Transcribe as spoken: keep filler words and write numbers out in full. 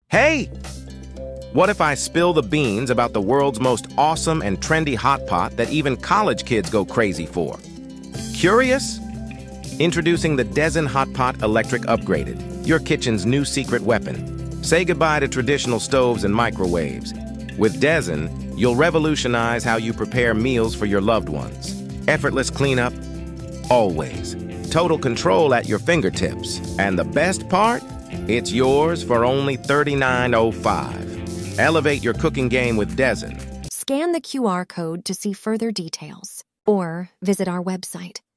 Hey! What if I spill the beans about the world's most awesome and trendy hot pot that even college kids go crazy for? Curious? Introducing the Dezin Hot Pot Electric Upgraded, your kitchen's new secret weapon. Say goodbye to traditional stoves and microwaves. With Dezin, you'll revolutionize how you prepare meals for your loved ones. Effortless cleanup, always. Total control at your fingertips. And the best part? It's yours for only thirty-nine oh five. Elevate your cooking game with Dezin. Scan the Q R code to see further details or visit our website.